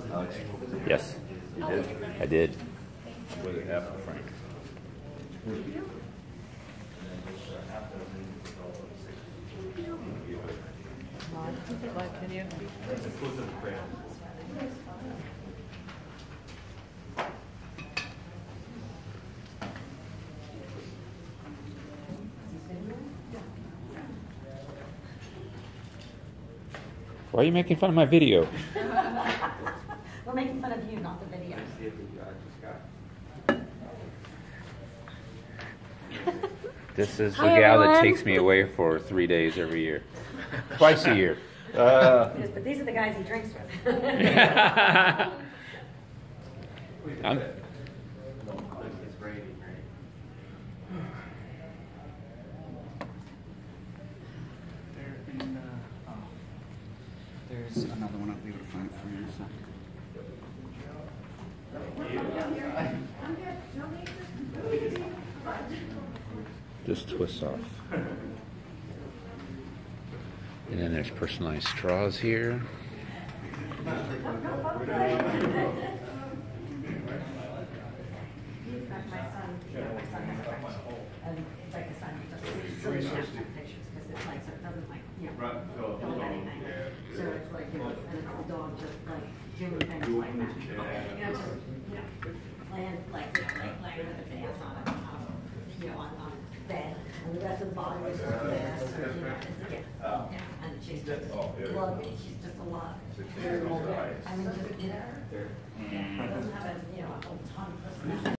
Yes. You did? I did. With it half of Frank. Can you? Why are you making fun of my video? We're making fun of you, not the video. This is the Hi, gal that everyone. takes me away for 3 days every year. Twice a year. Yes, but these are the guys he drinks with. I'm- There's another one I'll be able to find for you. So. Just twists off. And then there's personalized straws here. And it's like a son, he just silly Snapchat pictures because it's like, so it doesn't like, you know, film anything. So it's like, you know, and it's the dog just like doing things like that. You know, just, you know, laying, like, you know, like laying with his ass on it, you know, on bed. And the rest of the body is just there, so, you know, it's a gift. Yeah, and she's just lovely, she's just a lot. I mean, just, you know, doesn't have a, you know, a whole ton of personality.